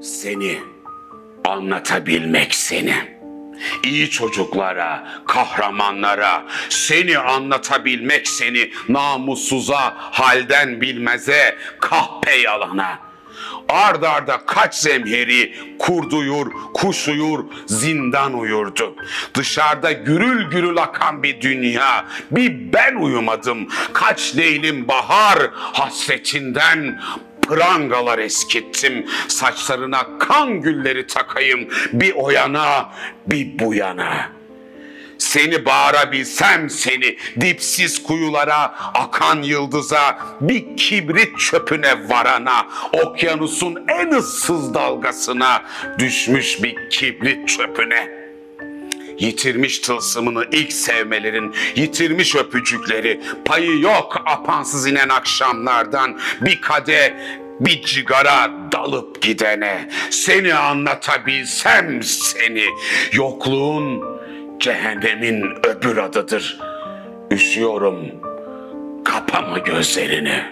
Seni anlatabilmek seni. İyi çocuklara, kahramanlara seni anlatabilmek seni, namussuza, halden bilmeze, kahpe yalana. Ard arda kaç zemheri kurt uyur, kuş uyur, zindan uyurdu. Dışarıda gürül gürül akan bir dünya, bir ben uyumadım. Kaç leylim bahar hasretinden prangalar eskittim. Saçlarına kan gülleri takayım, bir o yana bir bu yana. Seni bağırabilsem seni, dipsiz kuyulara, akan yıldıza, bir kibrit çöpüne varana, okyanusun en ıssız dalgasına düşmüş bir kibrit çöpüne. Yitirmiş tılsımını ilk sevmelerin, yitirmiş öpücükleri, payı yok apansız inen akşamlardan bir kadeh, bir cigara dalıp gidene. Seni anlatabilsem seni, yokluğun cehennemin öbür adıdır. Üşüyorum, kapama gözlerini.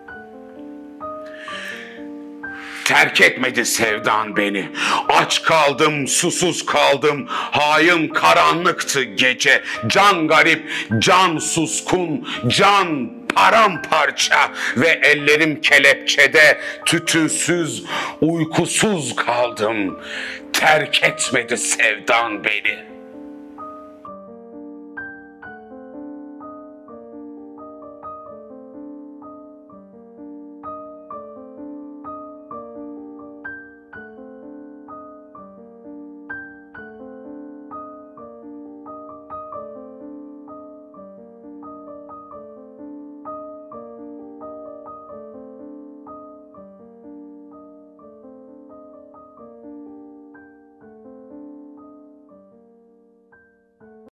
Terk etmedi sevdan beni. Aç kaldım, susuz kaldım. Hain karanlıktı gece. Can garip, can suskun, can paramparça ve ellerim kelepçede, tütünsüz, uykusuz kaldım. Terk etmedi sevdan beni.